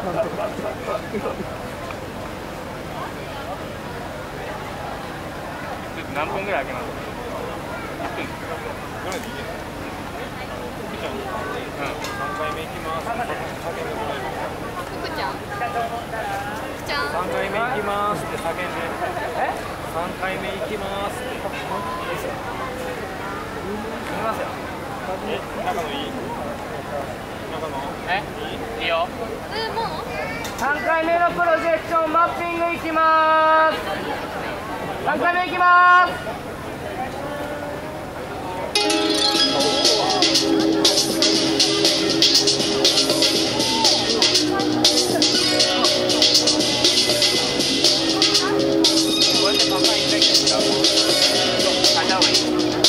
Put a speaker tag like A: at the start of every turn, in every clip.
A: 何分ぐらい開けます？1分。
B: これでいいですか？福ちゃん、3回目行きます。叫んでもらえますか？
C: 福ちゃん。福ちゃん。
B: 3回目行きますって叫んで。3回目行きますって。いいですよ。行きますよ。中野いい？中野？いいよ。
C: もう
A: 3回目のプロジェクションマッピングいきます。3回目いきます。こうやって高いんだけど、変えた方がいい。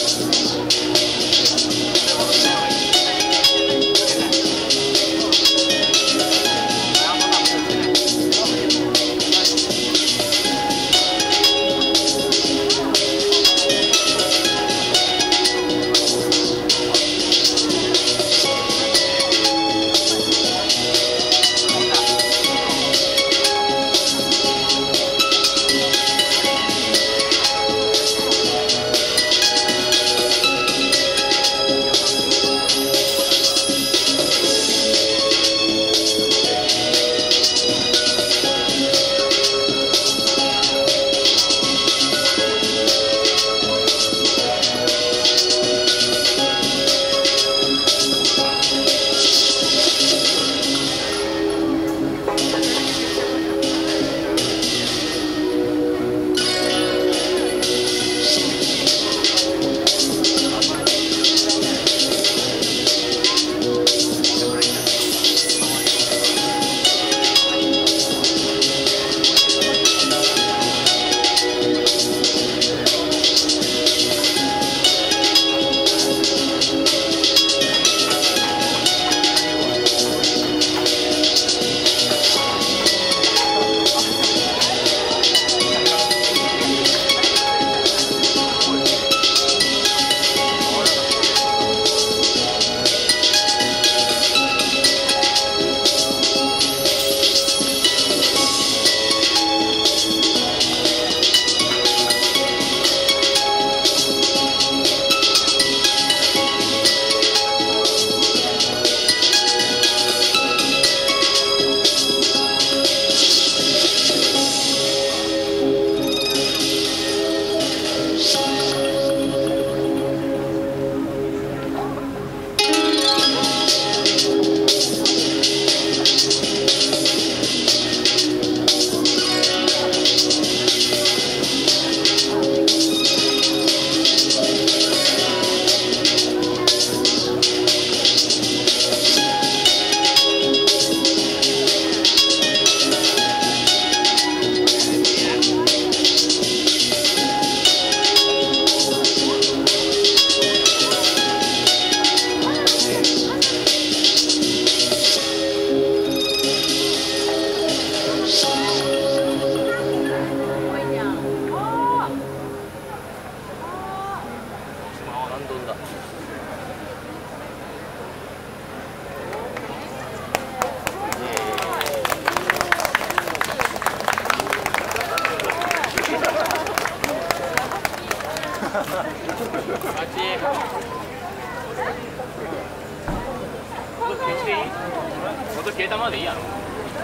A: 音消えたままでいいやろ。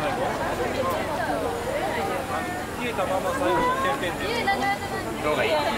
B: 消えたまま最後の点々で。
A: の方がいい。